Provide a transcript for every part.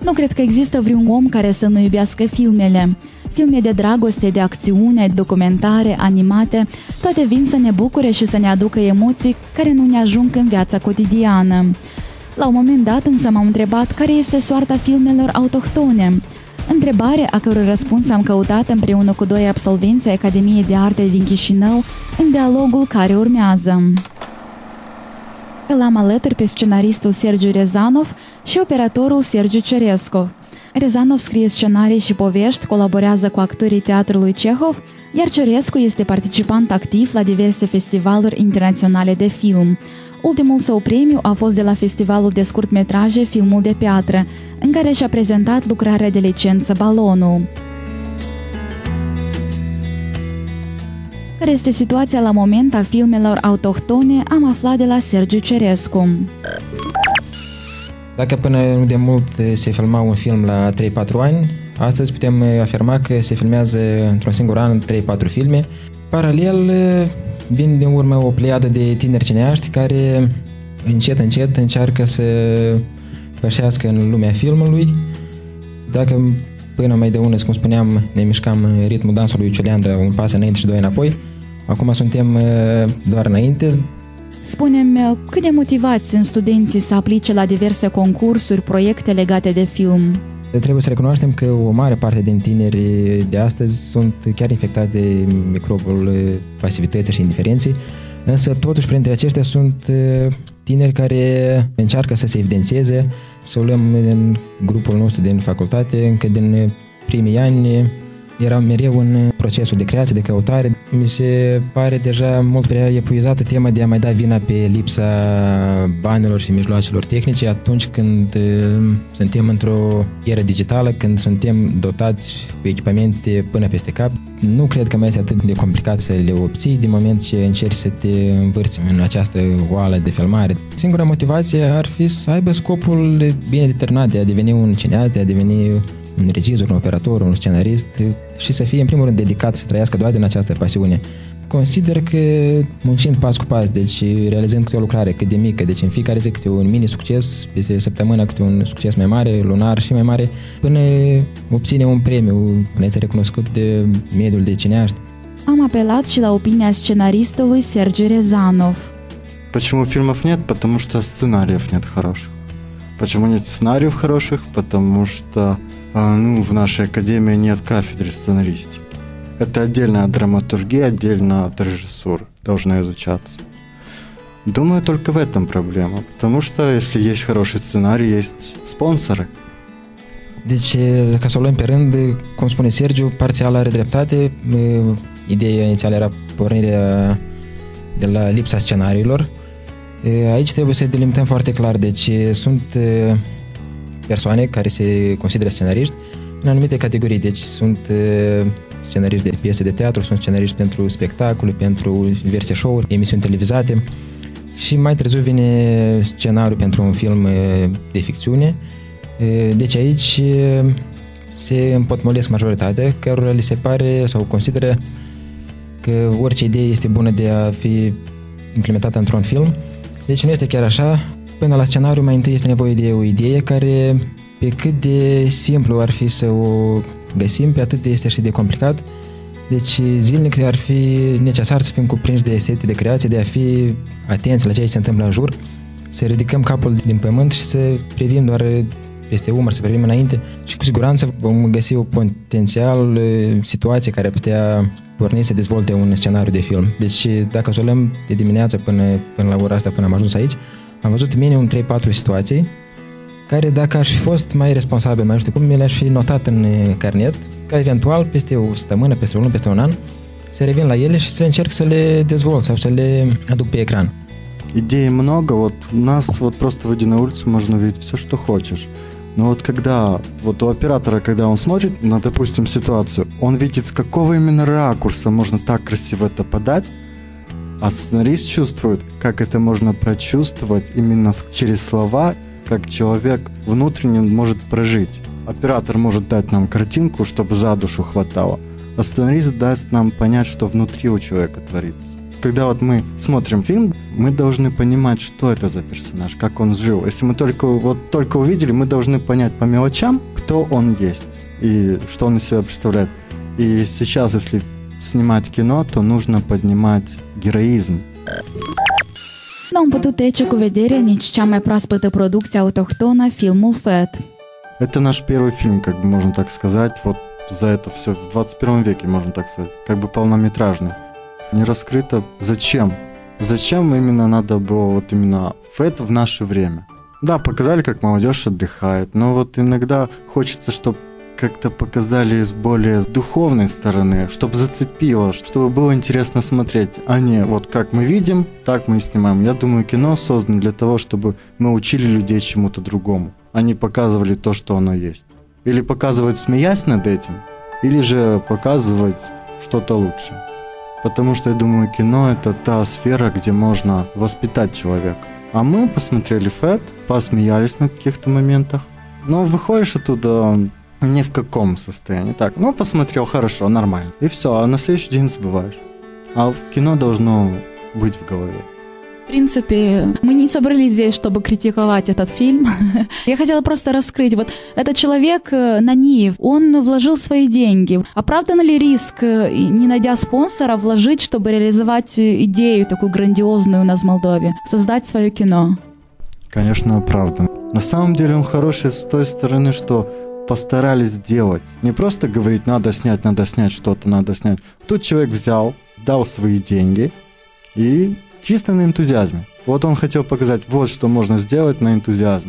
Nu cred că există vreun om care să nu iubească filmele. Filme de dragoste, de acțiune, documentare, animate, toate vin să ne bucure și să ne aducă emoții care nu ne ajung în viața cotidiană. La un moment dat însă m-am întrebat care este soarta filmelor autohtone. Întrebare a căror răspuns am căutat împreună cu doi absolvenți ai Academiei de Arte din Chișinău în dialogul care urmează. Îl am alături pe scenaristul Sergiu Rezanov și operatorul Sergiu Cerescu. Rezanov scrie scenarii și povești, colaborează cu actorii Teatrului Cehov, iar Cerescu este participant activ la diverse festivaluri internaționale de film. Ultimul său premiu a fost de la festivalul de scurtmetraje Filmul de Piatră, în care și-a prezentat lucrarea de licență Balonul. Care este situația la moment a filmelor autohtone, am aflat de la Sergiu Cerescu. Dacă până nu de mult se filma un film la 3-4 ani, astăzi putem afirma că se filmează într-un singur an 3-4 filme. Paralel, vin din urmă o pleiadă de tineri cineaști care încet încearcă să pășească în lumea filmului. Dacă până mai de ună, cum spuneam, ne mișcam în ritmul dansului Ciuleandra, un pas înainte și doi înapoi, acum suntem doar înainte. Spune-mi, cât de motivați sunt studenții să aplice la diverse concursuri, proiecte legate de film? Trebuie să recunoaștem că o mare parte din tinerii de astăzi sunt chiar infectați de microbul pasivității și indiferenței, însă totuși printre aceștia sunt tineri care încearcă să se evidențieze. Să luăm în grupul nostru din facultate, încă din primii ani era mereu în procesul de creație, de căutare. Mi se pare deja mult prea epuizată tema de a mai da vina pe lipsa banilor și mijloacelor tehnice atunci când suntem într-o eră digitală, când suntem dotați cu echipamente până peste cap. Nu cred că mai este atât de complicat să le obții din moment ce încerci să te învârți în această oală de filmare. Singura motivație ar fi să aibă scopul bine determinat de a deveni un cineast, de a deveni un regizor, un operator, un scenarist și să fie în primul rând dedicat să trăiască doar din această pasiune. Consider că muncind pas cu pas, deci realizând câte o lucrare cât de mică, deci în fiecare zi câte un mini-succes, peste săptămână câte un succes mai mare, lunar și mai mare, până obține un premiu, până este recunoscut de mediul de cineaști. Am apelat și la opinia scenaristului Sergiu Rezanov. Почему фильмов нет? Потому что сценариев нет хороших. Почему нет сценариев хороших? Потому что в нашей академии нет кафедры сценаристики. Это отдельная драматургия, отдельно от режиссуры должна изучаться. Думаю, только в этом проблема. Потому что если есть хороший сценарий, есть спонсоры. Deci, ca să o luăm pe rând, cum spune Sergiu, parțial are dreptate. Ideea inițială era pornirea de la lipsa scenariilor. Aici trebuie să delimităm foarte clar. Deci sunt persoane care se consideră scenariști în anumite categorii. Deci sunt scenariști de piese de teatru, sunt scenariști pentru spectacole, pentru diverse show-uri, emisiuni televizate și mai târziu vine scenariul pentru un film de ficțiune. Deci aici se împotmolesc majoritatea, cărora li se pare sau consideră că orice idee este bună de a fi implementată într-un film. Deci nu este chiar așa. Până la scenariu mai întâi este nevoie de o idee care, pe cât de simplu ar fi să o găsim, pe atât este și de complicat. Deci zilnic ar fi necesar să fim cuprinși de sete de creație, de a fi atenți la ceea ce se întâmplă în jur, să ridicăm capul din pământ și să privim doar peste umăr, să privim înainte și cu siguranță vom găsi o potențial situație care ar putea porni să dezvolte un scenariu de film. Deci dacă o să o luăm de dimineață până la ora asta, până am ajuns aici, am văzut minim 3-4 situații care, dacă aș fi fost mai responsabil, mai nu știu cum, mi le-aș fi notat în carnet, ca eventual peste o săptămână, peste o lună, peste un an, să revin la ele și să încerc să le dezvolt sau să le aduc pe ecran. Идей много, вот у нас вот просто выйди на улицу, можно увидеть все, что хочешь. Но вот когда, вот у оператора, когда он смотрит на, допустим, ситуацию, он видит, с какого именно ракурса можно так красиво это подать, а сценарист чувствует, как это можно прочувствовать именно через слова, как человек внутренне может прожить. Оператор может дать нам картинку, чтобы за душу хватало, а сценарист даст нам понять, что внутри у человека творится. когда вот мы смотрим фильм, мы должны понимать, что это за персонаж, как он жил. Если мы только увидели, мы должны понять по мелочам, кто он есть и что он из себя представляет. И сейчас, если снимать кино, то нужно поднимать героизм. Nu am putut trece cu vedere nici cea mai proaspătă producție autohtonă, filmul Fed. Это наш первый фильм, как бы можно так сказать, вот за это все в 21 веке, можно так сказать, как бы полнометражный. Не раскрыто. Зачем? Зачем именно надо было вот именно Фед в наше время? Да, показали, как молодежь отдыхает, но вот иногда хочется, чтобы как-то показали с более духовной стороны, чтобы зацепило, чтобы было интересно смотреть, а не вот как мы видим, так мы и снимаем. Я думаю, кино создано для того, чтобы мы учили людей чему-то другому, а не показывали то, что оно есть. Или показывать, смеясь над этим, или же показывать что-то лучшее. Потому что, я думаю, кино – это та сфера, где можно воспитать человека. А мы посмотрели Фед, посмеялись на каких-то моментах, но выходишь оттуда ни в каком состоянии. Так, посмотрел, хорошо, нормально. И все, а на следующий день забываешь. А в кино должно быть в голове. В принципе, мы не собрались здесь, чтобы критиковать этот фильм. Я хотела просто раскрыть. Вот этот человек, Наниев, он вложил свои деньги. Оправдан ли риск, не найдя спонсора, вложить, чтобы реализовать идею такую грандиозную у нас в Молдове, создать свое кино? Конечно, оправдан. На самом деле он хороший с той стороны, что постарались сделать. Не просто говорить, надо снять что-то, надо снять. Тут человек взял, дал свои деньги и чисто на энтузиазме. Вот он хотел показать, вот что можно сделать на энтузиазме.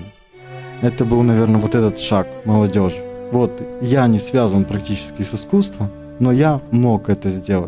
Это был, наверное, вот этот шаг молодежи. Вот я не связан практически с искусством, но я мог это сделать.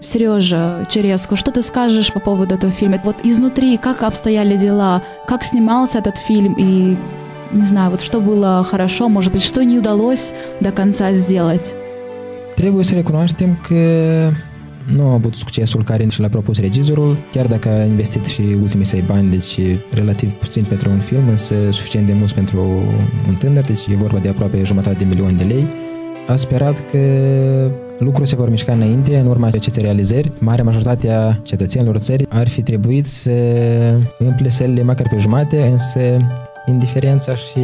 Сережа Череску, что ты скажешь по поводу этого фильма? Вот изнутри, как обстояли дела, как снимался этот фильм и, не знаю, вот что было хорошо, может быть, что не удалось до конца сделать? Trebuie să recunoaștem că nu a avut succesul care și l-a propus regizorul, chiar dacă a investit și ultimii săi bani, deci relativ puțin pentru un film, însă suficient de mult pentru un tânăr, deci e vorba de aproape 500.000 de lei. A sperat că lucrurile se vor mișca înainte, în urma acestei realizări. Marea majoritate a cetățenilor țării ar fi trebuit să umple sălile măcar pe jumate, însă indiferența și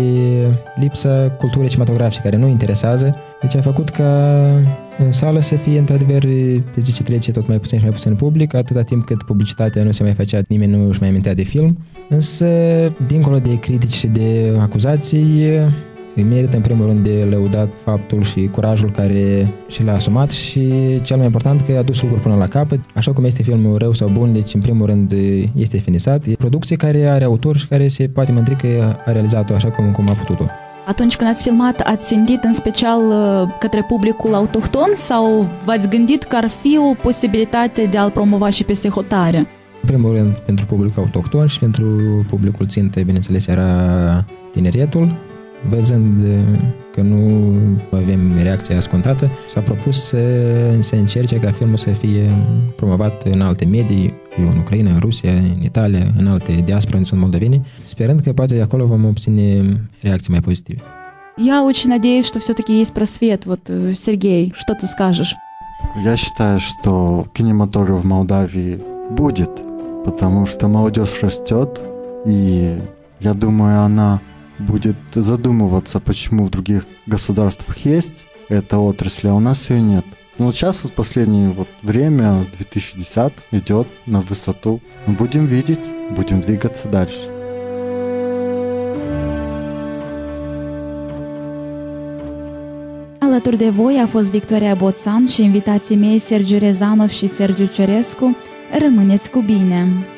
lipsa culturii cinematografice care nu interesează, deci a făcut ca în sală să fie într-adevăr pe zi ce trece tot mai puțin și mai puțin public, atâta timp cât publicitatea nu se mai făcea, nimeni nu își mai amintea de film. Însă, dincolo de critici și de acuzații, îi merită în primul rând de lăudat faptul și curajul care și l-a asumat și cel mai important că a dus lucrul până la capăt, așa cum este filmul rău sau bun, deci în primul rând este finisat. E producție care are autor și care se poate mândri că a realizat-o așa cum a putut-o. Atunci când ați filmat, ați țintit în special către publicul autohton sau v-ați gândit că ar fi o posibilitate de a-l promova și peste hotare? În primul rând pentru publicul autohton și pentru publicul țintă, bineînțeles, era tineretul. Văzând că nu avem reacția scontată, s-a propus să se încerce ca filmul să fie promovat în alte medii, în Ucraina, în Rusia, în Italia, în alte diaspore unde sunt moldoveni, sperând că poate de acolo vom obține reacții mai pozitive. Я очень надеюсь, что все-таки есть просвет. Вот, Сергей, что ты скажешь? Я считаю, что кинематограф в Молдавии будет, потому что молодежь растет, и я думаю, она будет задумываться, почему в других государствах есть эта отрасль, а у нас ее нет. Но вот сейчас, в последнее время, 2010, идет на высоту. Мы будем видеть, будем двигаться дальше. Alături de voi a fost Victoria Boțan și invitații mei Sergiu Rezanov și Sergiu Ciorescu. Rămâneți cu bine!